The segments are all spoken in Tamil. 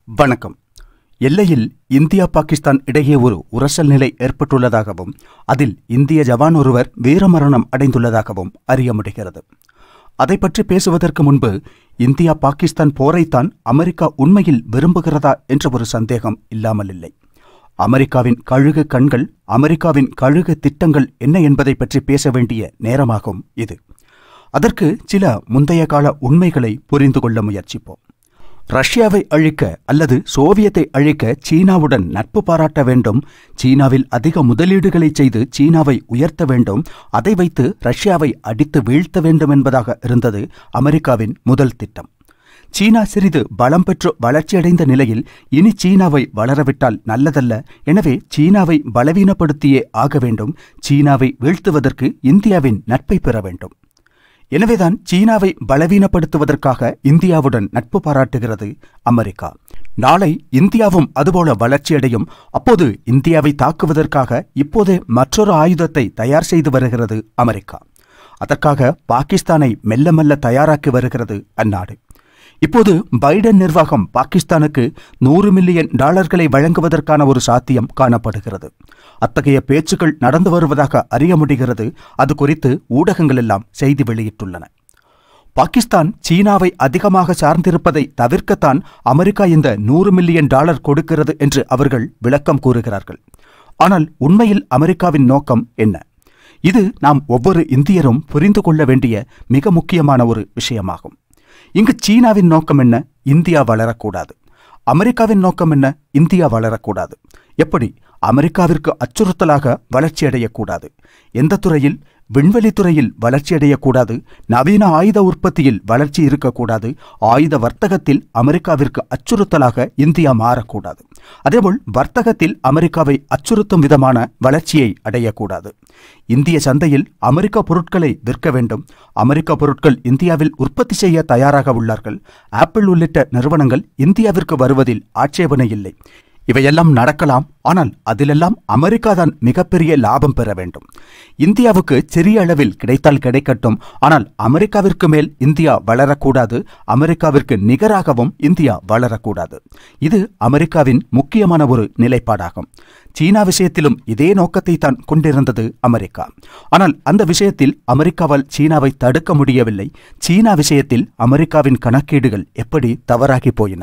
வணக்கம். எல்லையில் இந்தியா பாகிஸ்தான் இடையே ஒரு உரசல் நிலை ஏற்பட்டுள்ளதாகவும் அதில் இந்திய ஜவான் ஒருவர் வீரமரணம் அடைந்துள்ளதாகவும் அறிய முடிகிறது. அதை பற்றி பேசுவதற்கு முன்பு இந்தியா பாகிஸ்தான் போரைத்தான் அமெரிக்கா உண்மையில் விரும்புகிறதா என்ற ஒரு சந்தேகம் இல்லாமல் இல்லை. அமெரிக்காவின் கழுகு கண்கள், அமெரிக்காவின் கழுகு திட்டங்கள் என்ன என்பதை பற்றி பேச வேண்டிய நேரமாகும் இது. அதற்கு சில முந்தைய கால உண்மைகளை புரிந்து கொள்ள முயற்சிப்போம். ரஷ்யாவை அழிக்க அல்லது சோவியத்தை அழிக்க சீனாவுடன் நட்பு பாராட்ட வேண்டும், சீனாவில் அதிக முதலீடுகளை செய்து சீனாவை உயர்த்த வேண்டும், அதை வைத்து ரஷ்யாவை அடித்து வீழ்த்த வேண்டும் என்பதாக இருந்தது அமெரிக்காவின் முதல் திட்டம். சீனா சிறிது பலம் பெற்று வளர்ச்சியடைந்த நிலையில் இனி சீனாவை வளரவிட்டால் நல்லதல்ல, எனவே சீனாவை பலவீனப்படுத்தியே ஆக வேண்டும், சீனாவை வீழ்த்துவதற்கு இந்தியாவின் நட்பை பெற வேண்டும். எனவேதான் சீனாவை பலவீனப்படுத்துவதற்காக இந்தியாவுடன் நட்பு பாராட்டுகிறது அமெரிக்கா. நாளை இந்தியாவும் அதுபோல வளர்ச்சியடையும். அப்போது இந்தியாவை தாக்குவதற்காக இப்போதே மற்றொரு ஆயுதத்தை தயார் செய்து வருகிறது அமெரிக்கா. அதற்காக பாகிஸ்தானை மெல்ல மெல்ல தயாராக்கி வருகிறது அந்நாடு. இப்போது பைடன் நிர்வாகம் பாகிஸ்தானுக்கு $100 மில்லியன் வழங்குவதற்கான ஒரு சாத்தியம் காணப்படுகிறது. அத்தகைய பேச்சுக்கள் நடந்து வருவதாக அறிய முடிகிறது. அது குறித்து ஊடகங்கள் எல்லாம் செய்தி வெளியிட்டுள்ளன. பாகிஸ்தான் சீனாவை அதிகமாக சார்ந்திருப்பதை தவிர்க்கத்தான் அமெரிக்கா இந்த $100 மில்லியன் கொடுக்கிறது என்று அவர்கள் விளக்கம் கூறுகிறார்கள். ஆனால் உண்மையில் அமெரிக்காவின் நோக்கம் என்ன? இது நாம் ஒவ்வொரு இந்தியரும் புரிந்து கொள்ள வேண்டிய மிக முக்கியமான ஒரு விஷயமாகும். இங்கு சீனாவின் நோக்கம் என்ன? இந்தியா வளரக்கூடாது. அமெரிக்காவின் நோக்கம் என்ன? இந்தியா வளரக்கூடாது. எப்படி? அமெரிக்காவிற்கு அச்சுறுத்தலாக வளர்ச்சியடையக்கூடாது. எந்த துறையில்? விண்வெளித்துறையில் வளர்ச்சியடையக்கூடாது. நவீன ஆயுத உற்பத்தியில் வளர்ச்சி இருக்கக்கூடாது. ஆயுத வர்த்தகத்தில் அமெரிக்காவிற்கு அச்சுறுத்தலாக இந்தியா மாறக்கூடாது. அதேபோல் வர்த்தகத்தில் அமெரிக்காவை அச்சுறுத்தும் விதமான வளர்ச்சியை அடையக்கூடாது. இந்திய சந்தையில் அமெரிக்க பொருட்களை விற்க வேண்டும். அமெரிக்க பொருட்கள் இந்தியாவில் உற்பத்தி செய்ய தயாராக உள்ளார்கள். ஆப்பிள் உள்ளிட்ட நிறுவனங்கள் இந்தியாவிற்கு வருவதில் ஆட்சேபனை இல்லை. இவையெல்லாம் நடக்கலாம். ஆனால் அதிலெல்லாம் அமெரிக்காதான் மிகப்பெரிய லாபம் பெற வேண்டும். இந்தியாவுக்கு சிறிய அளவில் கிடைத்தால் கிடைக்கட்டும், ஆனால் அமெரிக்காவிற்கு மேல் இந்தியா வளரக்கூடாது. அமெரிக்காவிற்கு நிகராகவும் இந்தியா வளரக்கூடாது. இது அமெரிக்காவின் முக்கியமான ஒரு நிலைப்பாடாகும். சீனா விஷயத்திலும் இதே நோக்கத்தை தான் கொண்டிருந்தது அமெரிக்கா. ஆனால் அந்த விஷயத்தில் அமெரிக்காவால் சீனாவை தடுக்க முடியவில்லை. சீனா விஷயத்தில் அமெரிக்காவின் கணக்கீடுகள் எப்படி தவறாகி போயின?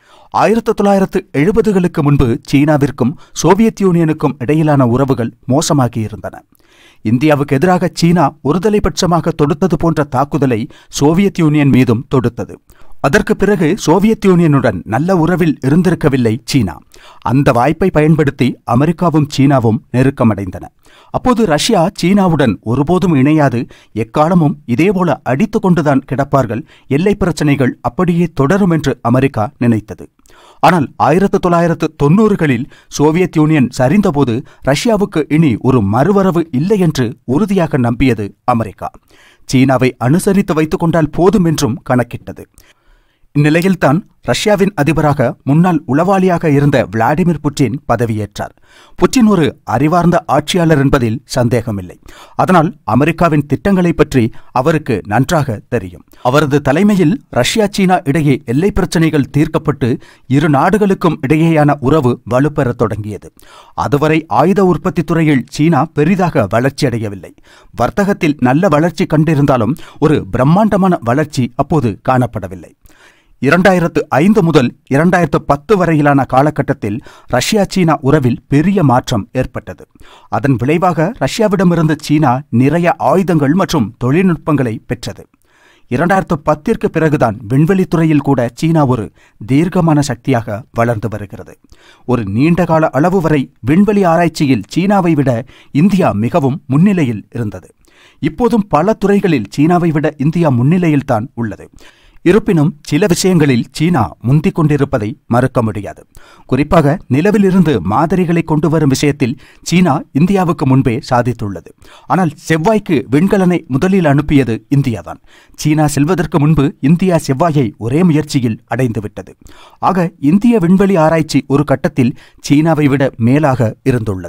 1970களுக்கு முன்பு சீனாவிற்கும் சோவியத் யூனியனுக்கும் இடையிலான உறவுகள் மோசமாகியிருந்தன. இந்தியாவுக்கு எதிராக சீனா ஒருதலைபட்சமாக தொடுத்தது போன்ற தாக்குதலை சோவியத் யூனியன் மீதும் தொடுத்தது. அதற்கு பிறகு சோவியத் யூனியனுடன் நல்ல உறவில் இருந்திருக்கவில்லை சீனா. அந்த வாய்ப்பை பயன்படுத்தி அமெரிக்காவும் சீனாவும் நெருக்கமடைந்தன. அப்போது ரஷ்யா சீனாவுடன் ஒருபோதும் இணையாது, எக்காலமும் இதேபோல அடித்து கொண்டுதான் கிடப்பார்கள், எல்லை பிரச்சனைகள் அப்படியே தொடரும் என்று அமெரிக்கா நினைத்தது. ஆனால் 1990களில் சோவியத் யூனியன் சரிந்தபோது ரஷ்யாவுக்கு இனி ஒரு மறுவரவு இல்லை என்று உறுதியாக நம்பியது அமெரிக்கா. சீனாவை அனுசரித்து வைத்துக் கொண்டால் போதும் என்றும் கணக்கிட்டது. இந்நிலையில்தான் ரஷ்யாவின் அதிபராக முன்னாள் உளவாளியாக இருந்த விளாடிமிர் புட்டின் பதவியேற்றார். புட்டின் ஒரு அறிவார்ந்த ஆட்சியாளர் என்பதில் சந்தேகமில்லை. அதனால் அமெரிக்காவின் திட்டங்களை பற்றி அவருக்கு நன்றாக தெரியும். அவரது தலைமையில் ரஷ்யா சீனா இடையே எல்லை பிரச்சனைகள் தீர்க்கப்பட்டு இரு நாடுகளுக்கும் இடையேயான உறவு வலுப்பெறத் தொடங்கியது. அதுவரை ஆயுத உற்பத்தி துறையில் சீனா பெரிதாக வளர்ச்சியடையவில்லை. வர்த்தகத்தில் நல்ல வளர்ச்சி கண்டிருந்தாலும் ஒரு பிரம்மாண்டமான வளர்ச்சி அப்போது காணப்படவில்லை. 2005 முதல் 2010 வரையிலான காலகட்டத்தில் ரஷ்யா சீனா உறவில் பெரிய மாற்றம் ஏற்பட்டது. அதன் விளைவாக ரஷ்யாவிடமிருந்து சீனா நிறைய ஆயுதங்கள் மற்றும் தொழில்நுட்பங்களை பெற்றது. 2010ற்கு பிறகுதான் விண்வெளித்துறையில் கூட சீனா ஒரு தீர்க்கமான சக்தியாக வளர்ந்து வருகிறது. ஒரு நீண்டகால அளவு வரை விண்வெளி ஆராய்ச்சியில் சீனாவை விட இந்தியா மிகவும் முன்னிலையில் இருந்தது. இப்போதும் பல துறைகளில் சீனாவை விட இந்தியா முன்னிலையில்தான் உள்ளது. இருப்பினும் சில விஷயங்களில் சீனா முந்திக் கொண்டிருப்பதை மறுக்க முடியாது. குறிப்பாக நிலவிலிருந்து மாதிரிகளை கொண்டு வரும் விஷயத்தில் சீனா இந்தியாவுக்கு முன்பே சாதித்துள்ளது. ஆனால் செவ்வாய்க்கு விண்கலனை முதலில் அனுப்பியது இந்தியாதான். சீனா செல்வதற்கு முன்பு இந்தியா செவ்வாயை ஒரே முயற்சியில் அடைந்துவிட்டது. ஆக இந்திய விண்வெளி ஆராய்ச்சி ஒரு கட்டத்தில் சீனாவை விட மேலாக இருந்துள்ளது.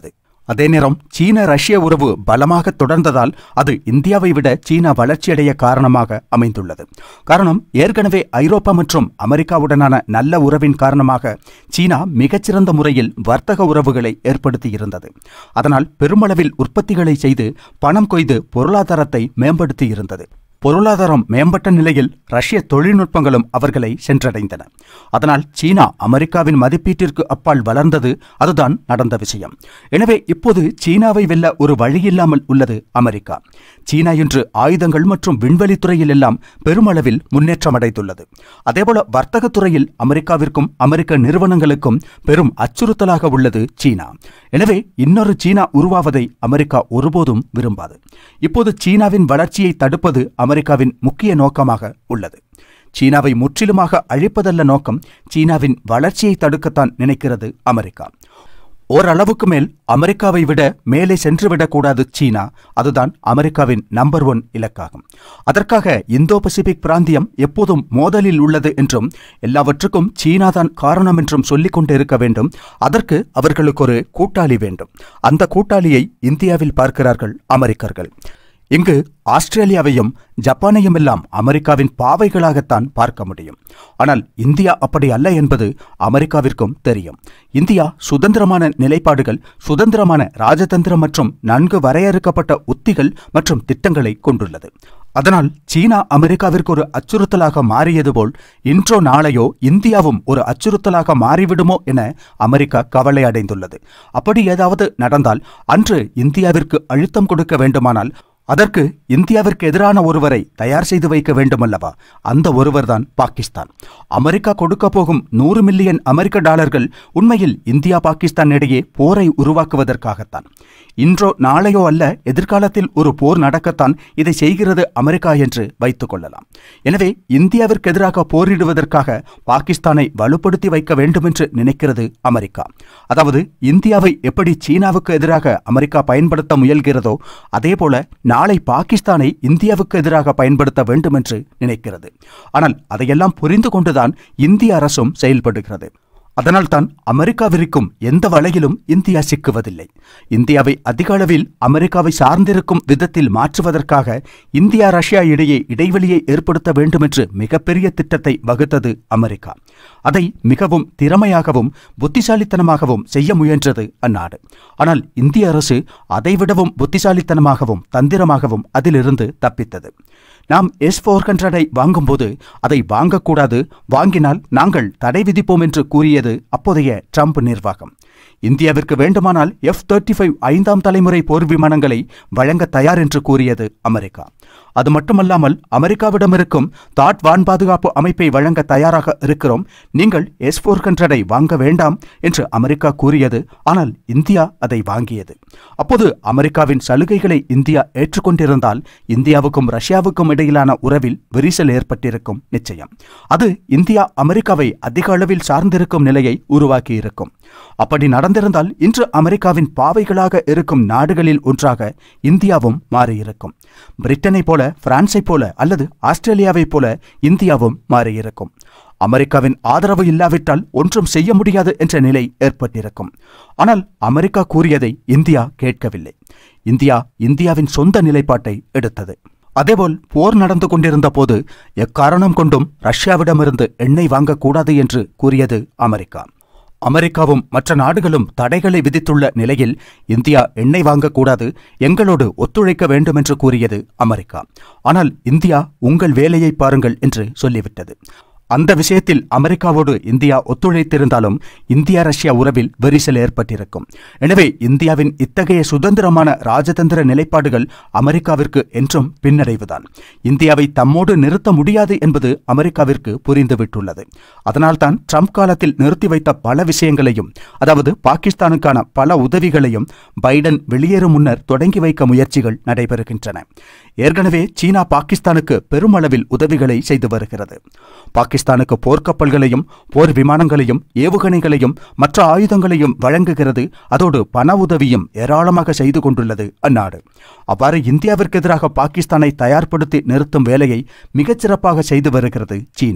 அதே நேரம் சீன ரஷ்ய உறவு பலமாக தொடர்ந்ததால் அது இந்தியாவை விட சீனா வளர்ச்சியடைய காரணமாக அமைந்துள்ளது. காரணம், ஏற்கனவே ஐரோப்பா மற்றும் அமெரிக்காவுடனான நல்ல உறவின் காரணமாக சீனா மிகச்சிறந்த முறையில் வர்த்தக உறவுகளை ஏற்படுத்தியிருந்தது. அதனால் பெருமளவில் உற்பத்திகளை செய்து பணம் கொய்து பொருளாதாரத்தை மேம்படுத்தியிருந்தது. பொருளாதாரம் மேம்பட்ட நிலையில் ரஷ்ய தொழில்நுட்பங்களும் அவர்களை சென்றடைந்தன. அதனால் சீனா அமெரிக்காவின் மதிப்பீட்டிற்கு அப்பால் வளர்ந்தது. அதுதான் நடந்த விஷயம். எனவே இப்போது சீனாவை வெல்ல ஒரு வழியில்லாமல் உள்ளது அமெரிக்கா. சீனா இன்று ஆயுதங்கள் மற்றும் விண்வெளித்துறையில் எல்லாம் பெருமளவில் முன்னேற்றமடைந்துள்ளது. அதேபோல வர்த்தகத்துறையில் அமெரிக்காவிற்கும் அமெரிக்க நிறுவனங்களுக்கும் பெரும் அச்சுறுத்தலாக உள்ளது சீனா. எனவே இன்னொரு சீனா உருவாவதை அமெரிக்கா ஒருபோதும் விரும்பாது. இப்போது சீனாவின் வளர்ச்சியை தடுப்பது அமெரிக்காவின் முக்கிய நோக்கமாக உள்ளது. சீனாவை முற்றிலுமாக அழிப்பதல்ல நோக்கம், சீனாவின் வளர்ச்சியை தடுக்கத்தான் நினைக்கிறது அமெரிக்கா. ஓரளவுக்கு மேல் அமெரிக்காவை விட மேலே சென்றுவிடக்கூடாது சீனா. அதுதான் அமெரிக்காவின் நம்பர் 1 இலக்காகும். அதற்காக இந்தோ பசிபிக் பிராந்தியம் எப்போதும் மோதலில் உள்ளது என்றும் எல்லாவற்றுக்கும் சீனாதான் காரணம் என்றும் சொல்லிக் கொண்டு இருக்க வேண்டும். அதற்கு அவர்களுக்கு ஒரு கூட்டாளி வேண்டும். அந்த கூட்டாளியை இந்தியாவில் பார்க்கிறார்கள் அமெரிக்கர்கள். இங்கு ஆஸ்திரேலியாவையும் ஜப்பானையும் எல்லாம் அமெரிக்காவின் பாவைகளாகத்தான் பார்க்க முடியும். ஆனால் இந்தியா அப்படி அல்ல என்பது அமெரிக்காவிற்கும் தெரியும். இந்தியா சுதந்திரமான நிலைப்பாடுகள், சுதந்திரமான ராஜதந்திரம் மற்றும் நன்கு வரையறுக்கப்பட்ட உத்திகள் மற்றும் திட்டங்களை கொண்டுள்ளது. அதனால் சீனா அமெரிக்காவிற்கு ஒரு அச்சுறுத்தலாக மாறியது போல் இன்றோ நாளையோ இந்தியாவும் ஒரு அச்சுறுத்தலாக மாறிவிடுமோ என அமெரிக்கா கவலை அடைந்துள்ளது. அப்படி ஏதாவது நடந்தால் அன்று இந்தியாவிற்கு அழுத்தம் கொடுக்க வேண்டுமானால் அதற்கு இந்தியாவிற்கு எதிரான ஒருவரை தயார் செய்து வைக்க வேண்டுமல்லவா? அந்த ஒருவர்தான் பாகிஸ்தான். அமெரிக்கா கொடுக்க போகும் 100 மில்லியன் அமெரிக்க டாலர்கள் உண்மையில் இந்தியா பாகிஸ்தான் இடையே போரை உருவாக்குவதற்காகத்தான். இன்றோ நாளையோ அல்ல, எதிர்காலத்தில் ஒரு போர் நடக்கத்தான் இதை செய்கிறது அமெரிக்கா என்று வைத்துக் கொள்ளலாம். எனவே இந்தியாவிற்கு எதிராக போரிடுவதற்காக பாகிஸ்தானை வலுப்படுத்தி வைக்க வேண்டுமென்று நினைக்கிறது அமெரிக்கா. அதாவது இந்தியாவை எப்படி சீனாவுக்கு எதிராக அமெரிக்கா பயன்படுத்த முயல்கிறதோ அதேபோல நாளை பாகிஸ்தானை இந்தியாவுக்கு எதிராக பயன்படுத்த வேண்டும் என்று நினைக்கிறது. ஆனால் அதையெல்லாம் புரிந்து கொண்டுதான் இந்திய அரசும் செயல்படுகிறது. அதனால்தான் அமெரிக்காவிற்கும் எந்த வலையிலும் இந்தியா சிக்குவதில்லை. இந்தியாவை அதிக அளவில் அமெரிக்காவை சார்ந்திருக்கும் விதத்தில் மாற்றுவதற்காக இந்தியா ரஷ்யா இடையே இடைவெளியை ஏற்படுத்த வேண்டும் என்று மிகப்பெரிய திட்டத்தை வகுத்தது அமெரிக்கா. அதை மிகவும் திறமையாகவும் புத்திசாலித்தனமாகவும் செய்ய முயன்றது அந்நாடு. ஆனால் இந்திய அரசு அதைவிடவும் புத்திசாலித்தனமாகவும் தந்திரமாகவும் அதிலிருந்து தப்பித்தது. நாம் S-400 வாங்கும்போது அதை வாங்கக்கூடாது, வாங்கினால் நாங்கள் தடை விதிப்போம் என்று கூறியது அப்போதைய ட்ரம்ப் நிர்வாகம். இந்தியாவிற்கு வேண்டுமானால் F-35 5ஆம் தலைமுறை போர் விமானங்களை வழங்க தயார் என்று கூறியது அமெரிக்கா. அது மட்டுமல்லாமல் அமெரிக்காவிடமிருக்கும் தாட் வான் பாதுகாப்பு அமைப்பை வழங்க தயாராக இருக்கிறோம், நீங்கள் S-400 வாங்க வேண்டாம் என்று அமெரிக்கா கூறியது. ஆனால் இந்தியா அதை வாங்கியது. அப்போது அமெரிக்காவின் சலுகைகளை இந்தியா ஏற்றுக்கொண்டிருந்தால் இந்தியாவுக்கும் ரஷ்யாவுக்கும் இடையிலான உறவில் விரிசல் ஏற்பட்டிருக்கும் நிச்சயம். அது இந்தியா அமெரிக்காவை அதிக அளவில் சார்ந்திருக்கும் நிலையை உருவாக்கியிருக்கும். அப்படி நடந்திருந்தால் இன்று அமெரிக்காவின் பாவைகளாக இருக்கும் நாடுகளில் ஒன்றாக இந்தியாவும் மாறியிருக்கும். பிரிட்டனை போல, பிரான்ஸை போல அல்லது ஆஸ்திரேலியாவை போல இந்தியாவும் மாறியிருக்கும். அமெரிக்காவின் ஆதரவு இல்லாவிட்டால் ஒன்றும் செய்ய முடியாது என்ற நிலை ஏற்பட்டிருக்கும். ஆனால் அமெரிக்கா கூறியதை இந்தியா கேட்கவில்லை. இந்தியாவின் சொந்த நிலைப்பாட்டை எடுத்தது. அதேபோல் போர் நடந்து கொண்டிருந்த போது எக்காரணம் கொண்டும் ரஷ்யாவிடமிருந்து எண்ணெய் வாங்கக்கூடாது என்று கூறியது அமெரிக்கா. அமெரிக்காவும் மற்ற நாடுகளும் தடைகளை விதித்துள்ள நிலையில் இந்தியா எண்ணெய் வாங்கக்கூடாது, எங்களோடு ஒத்துழைக்க வேண்டும் என்று கூறியது அமெரிக்கா. ஆனால் இந்தியா உங்கள் வேலையை பாருங்கள் என்று சொல்லிவிட்டது. அந்த விஷயத்தில் அமெரிக்காவோடு இந்தியா ஒத்துழைத்திருந்தாலும் இந்தியா ரஷ்யா உறவில் விரிசல் ஏற்பட்டிருக்கும். எனவே இந்தியாவின் இத்தகைய சுதந்திரமான ராஜதந்திர நிலைப்பாடுகள் அமெரிக்காவிற்கு என்றும் பின்னடைவுதான். இந்தியாவை தம்மோடு நிறுத்த முடியாது என்பது அமெரிக்காவிற்கு புரிந்துவிட்டுள்ளது. அதனால்தான் ட்ரம்ப் காலத்தில் நிறுத்தி வைத்த பல விஷயங்களையும், அதாவது பாகிஸ்தானுக்கான பல உதவிகளையும் பைடன் வெளியேறும் முன்னர் தொடங்கி வைக்க முயற்சிகள் நடைபெறுகின்றன. ஏற்கனவே சீனா பாகிஸ்தானுக்கு பெருமளவில் உதவிகளை செய்து வருகிறது. பாகிஸ்தானுக்கு போர்க்கப்பல்களையும் போர் விமானங்களையும் ஏவுகணைகளையும் மற்ற ஆயுதங்களையும் வழங்குகிறது. அதோடு பண உதவியும் ஏராளமாக செய்து கொண்டுள்ளது அந்நாடு. அவ்வாறு இந்தியாவிற்கு எதிராக பாகிஸ்தானை தயார்படுத்தி நிறுத்தும் வேலையை மிகச்சிறப்பாக செய்து வருகிறது சீனா.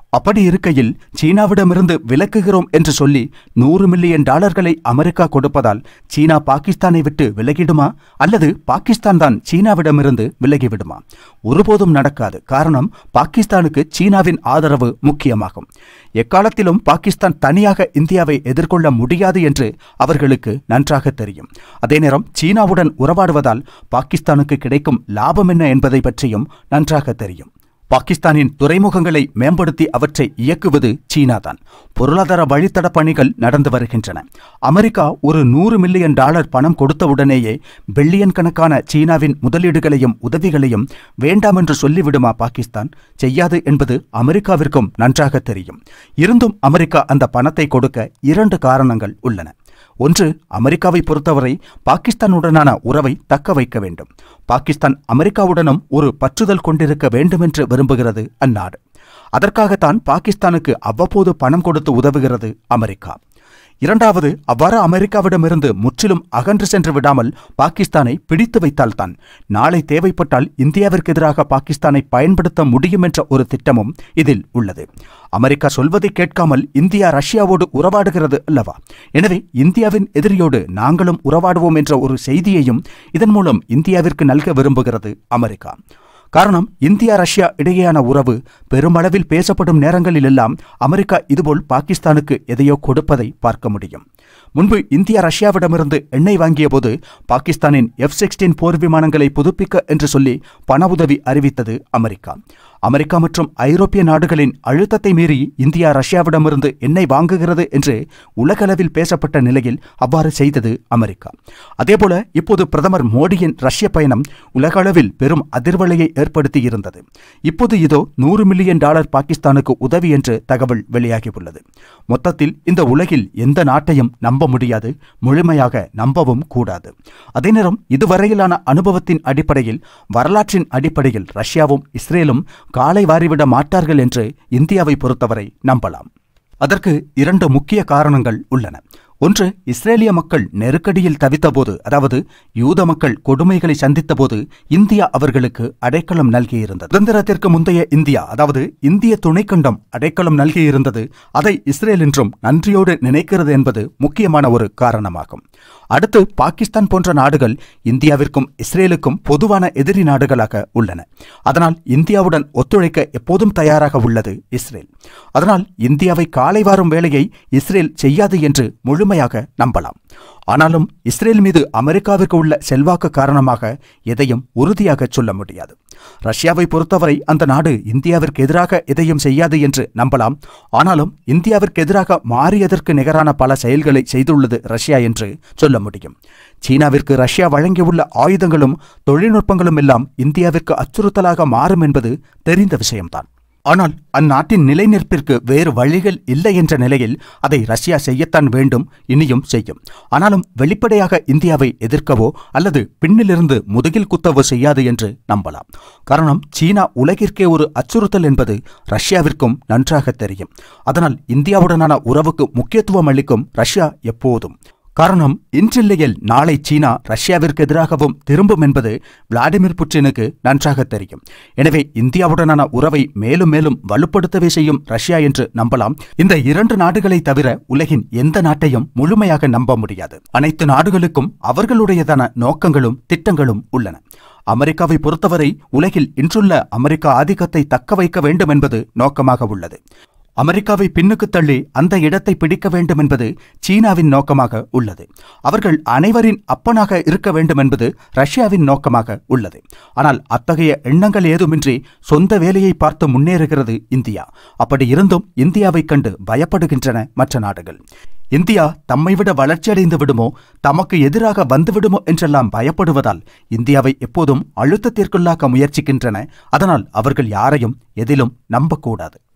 அப்படி இருக்கையில் சீனாவிடமிருந்து விலக்குகிறோம் என்று சொல்லி $100 மில்லியன் அமெரிக்கா கொடுப்பதால் சீனா பாகிஸ்தானை விட்டு விலகிடுமா அல்லது பாகிஸ்தான் தான் சீனாவிடமிருந்து விலகிவிடுமா? ஒருபோதும் நடக்காது. காரணம், பாகிஸ்தானுக்கு சீனாவின் ஆதரவு முக்கியமாகும். எக்காலத்திலும் பாகிஸ்தான் தனியாக இந்தியாவை எதிர்கொள்ள முடியாது என்று அவர்களுக்கு நன்றாக தெரியும். அதே நேரம் சீனாவுடன் உறவாடுவதால் பாகிஸ்தானுக்கு கிடைக்கும் லாபம் என்ன என்பதை பற்றியும் நன்றாக தெரியும். பாகிஸ்தானின் துறைமுகங்களை மேம்படுத்தி அவற்றை இயக்குவது சீனாதான். பொருளாதார வழித்தட பணிகள் நடந்து வருகின்றன. அமெரிக்கா ஒரு $100 மில்லியன் பணம் கொடுத்தவுடனேயே பில்லியன் கணக்கான சீனாவின் முதலீடுகளையும் உதவிகளையும் வேண்டாம் என்று சொல்லிவிடுமா பாகிஸ்தான்? செய்யாது என்பது அமெரிக்காவிற்கும் நன்றாக தெரியும். இருந்தும் அமெரிக்கா அந்த பணத்தை கொடுக்க 2 காரணங்கள் உள்ளன. ஒன்று, அமெரிக்காவை பொறுத்தவரை பாகிஸ்தானுடனான உறவை தக்க வைக்க வேண்டும். பாகிஸ்தான் அமெரிக்காவுடனும் ஒரு பற்றுதல் கொண்டிருக்க வேண்டுமென்று விரும்புகிறது அந்நாடு. அதற்காகத்தான் பாகிஸ்தானுக்கு அவ்வப்போது பணம் கொடுத்து உதவுகிறது அமெரிக்கா. இரண்டாவது, அவ்வாறு அமெரிக்காவிடமிருந்து முற்றிலும் அகன்று சென்று விடாமல் பாகிஸ்தானை பிடித்து வைத்தால்தான் நாளை தேவைப்பட்டால் இந்தியாவிற்கு எதிராக பாகிஸ்தானை பயன்படுத்த முடியும் என்ற ஒரு திட்டமும் இதில் உள்ளது. அமெரிக்கா சொல்வதை கேட்காமல் இந்தியா ரஷ்யாவோடு உறவாடுகிறது அல்லவா? எனவே இந்தியாவின் எதிரியோடு நாங்களும் உறவாடுவோம் என்ற ஒரு செய்தியையும் இதன் மூலம் இந்தியாவிற்கு நல்க விரும்புகிறது அமெரிக்கா. காரணம், இந்தியா ரஷ்யா இடையேயான உறவு பெருமளவில் பேசப்படும் நேரங்களிலெல்லாம் அமெரிக்கா இதுபோல் பாகிஸ்தானுக்கு எதையோ கொடுப்பதை பார்க்க முடியும். முன்பு இந்தியா ரஷ்யாவிடமிருந்து எண்ணெய் வாங்கிய போது பாகிஸ்தானின் F-16 போர் விமானங்களை புதுப்பிக்க என்று சொல்லி பண உதவி அறிவித்தது அமெரிக்கா. அமெரிக்கா மற்றும் ஐரோப்பிய நாடுகளின் அழுத்தத்தை மீறி இந்தியா ரஷ்யாவிடமிருந்து எண்ணெய் வாங்குகிறது என்று உலகளவில் பேசப்பட்ட நிலையில் அவ்வாறு செய்தது அமெரிக்கா. அதேபோல இப்போது பிரதமர் மோடியின் ரஷ்ய பயணம் உலகளவில் பெரும் அதிர்வலையை ஏற்படுத்தியிருந்தது. இப்போது இதோ $100 மில்லியன் பாகிஸ்தானுக்கு உதவி என்று தகவல் வெளியாகியுள்ளது. மொத்தத்தில் இந்த உலகில் எந்த நாட்டையும் நம்ப முடியாது, முழுமையாக நம்பவும் கூடாது. அதே நேரம் இதுவரையிலான அனுபவத்தின் அடிப்படையில், வரலாற்றின் அடிப்படையில் ரஷ்யாவும் இஸ்ரேலும் காலை வாரிவிட மாட்டார்கள் என்று இந்தியாவை பொறுத்தவரை நம்பலாம். அதற்கு 2 முக்கிய காரணங்கள் உள்ளன. ஒன்று, இஸ்ரேலிய மக்கள் நெருக்கடியில் தவித்தபோது, அதாவது யூத மக்கள் கொடுமைகளை சந்தித்தபோது இந்தியா அவர்களுக்கு அடைக்கலம் நல்கியிருந்தது. சுதந்திரத்திற்கு முந்தைய இந்தியா, அதாவது இந்திய துணைக்கண்டம் அடைக்கலம் நல்கியிருந்தது. அதை இஸ்ரேல் என்றும் நன்றியோடு நினைக்கிறது என்பது முக்கியமான ஒரு காரணமாகும். அடுத்து, பாகிஸ்தான் போன்ற நாடுகள் இந்தியாவிற்கும் இஸ்ரேலுக்கும் பொதுவான எதிரி நாடுகளாக உள்ளன. அதனால் இந்தியாவுடன் ஒத்துழைக்க எப்போதும் தயாராக உள்ளது இஸ்ரேல். அதனால் இந்தியாவை காலை வாரும் வேலையை இஸ்ரேல் செய்யாது என்று முழுமையாக நம்பலாம். ஆனாலும் இஸ்ரேல் மீது அமெரிக்காவிற்கு உள்ள செல்வாக்கு காரணமாக எதையும் உறுதியாக சொல்ல முடியாது. ரஷ்யாவை பொறுத்தவரை அந்த நாடு இந்தியாவிற்கு எதிராக எதையும் செய்யாது என்று நம்பலாம். ஆனாலும் இந்தியாவிற்கு எதிராக மாறியதற்கு நிகரான பல செயல்களை செய்துள்ளது ரஷ்யா என்று சொல்ல முடியும். சீனாவிற்கு ரஷ்யா வழங்கியுள்ள ஆயுதங்களும் தொழில்நுட்பங்களும் எல்லாம் இந்தியாவிற்கு அச்சுறுத்தலாக மாறும் என்பது தெரிந்த விஷயம்தான். ஆனால் அந்நாட்டின் நிலைநிற்பிற்கு வேறு வழிகள் இல்லை என்ற நிலையில் அதை ரஷ்யா செய்யத்தான் வேண்டும், இனியும் செய்யும். ஆனாலும் வெளிப்படையாக இந்தியாவை எதிர்க்கவோ அல்லது பின்னிலிருந்து முதுகில் குத்தவோ செய்யாது என்று நம்பலாம். காரணம், சீனா உலகிற்கே ஒரு அச்சுறுத்தல் என்பது ரஷ்யாவிற்கும் நன்றாக தெரியும். அதனால் இந்தியாவுடனான உறவுக்கு முக்கியத்துவம் அளிக்கும் ரஷ்யா எப்போதும். காரணம், இன்றில்லையில் நாளை சீனா ரஷ்யாவிற்கு எதிராகவும் திரும்பும் என்பது விளாடிமிர் புட்டினுக்கு நன்றாக தெரியும். எனவே இந்தியாவுடனான உறவை மேலும் மேலும் வலுப்படுத்தவே செய்யும் ரஷ்யா என்று நம்பலாம். இந்த 2 நாடுகளை தவிர உலகின் எந்த நாட்டையும் முழுமையாக நம்ப முடியாது. அனைத்து நாடுகளுக்கும் அவர்களுடையதான நோக்கங்களும் திட்டங்களும் உள்ளன. அமெரிக்காவை பொறுத்தவரை உலகில் இன்றுள்ள அமெரிக்க ஆதிக்கத்தை தக்க வைக்க வேண்டும் என்பது நோக்கமாக உள்ளது. அமெரிக்காவை பின்னுக்கு தள்ளி அந்த இடத்தை பிடிக்க வேண்டும் என்பது சீனாவின் நோக்கமாக உள்ளது. அவர்கள் அனைவரின் அப்பனாக இருக்க வேண்டும் என்பது ரஷ்யாவின் நோக்கமாக உள்ளது. ஆனால் அத்தகைய எண்ணங்கள் ஏதுமின்றி சொந்த வேலையை பார்த்து முன்னேறுகிறது இந்தியா. அப்படி இருந்தும் இந்தியாவை கண்டு பயப்படுகின்றன மற்ற நாடுகள். இந்தியா தம்மை விட வளர்ச்சியடைந்து விடுமோ, தமக்கு எதிராக வந்துவிடுமோ என்றெல்லாம் பயப்படுவதால் இந்தியாவை எப்போதும் அழுத்தத்திற்குள்ளாக்க முயற்சிக்கின்றன. அதனால் அவர்கள் யாரையும் எதிலும் நம்பக்கூடாது.